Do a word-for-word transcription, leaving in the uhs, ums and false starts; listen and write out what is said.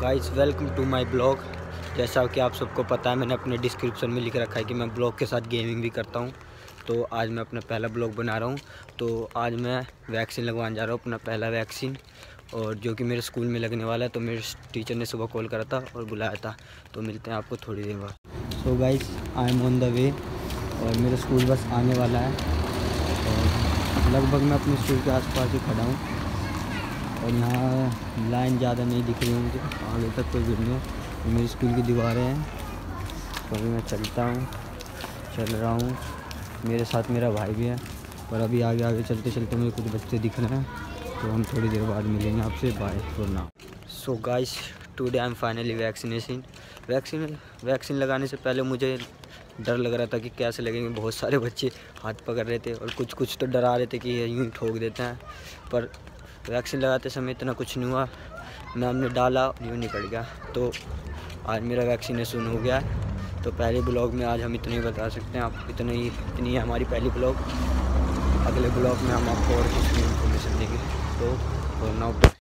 Guys welcome to my blog. जैसा कि आप सबको पता है, मैंने अपने डिस्क्रिप्शन में लिख रखा है कि मैं ब्लॉग के साथ गेमिंग भी करता हूं। तो आज मैं अपना पहला ब्लॉग बना रहा हूं। तो आज मैं वैक्सीन लगवाने जा रहा हूं, अपना पहला वैक्सीन, और जो कि मेरे स्कूल में लगने वाला है। तो मेरे टीचर ने सुबह कॉल करा था और बुलाया था। तो मिलते हैं आपको थोड़ी देर बाद। So guys I am on the way और मेरा स्कूल बस आने वाला है। और लगभग मैं अपने स्कूल के आसपास ही खड़ा हूँ और यहाँ लाइन ज़्यादा नहीं दिख रही है मुझे, आगे तक कोई भीड़ नहीं है। मेरे स्कूल की दीवारें हैं। तो अभी मैं चलता हूँ चल रहा हूँ मेरे साथ मेरा भाई भी है। और अभी आगे आगे चलते चलते मुझे कुछ बच्चे दिख रहे हैं। तो हम थोड़ी देर बाद मिलेंगे आपसे। Bye for now. So guys today I am finally vaccination vaccine vaccine लगाने से पहले मुझे डर लग रहा था कि कैसे लगेंगे। बहुत सारे बच्चे हाथ पकड़ रहे थे और कुछ कुछ तो डरा रहे थे कि ये यूँ ठोक देते हैं। पर वैक्सीन लगाते समय इतना कुछ नहीं हुआ। मैम ने डाला यूँ निकल गया। तो आज मेरा वैक्सीनेशन हो गया है। तो पहले ब्लॉग में आज हम इतने ही बता सकते हैं। आप इतने ही इतनी है हमारी पहली ब्लॉग। अगले ब्लॉग में हम आपको और कुछ इन्फॉर्मेशन देंगे। तो और नाउ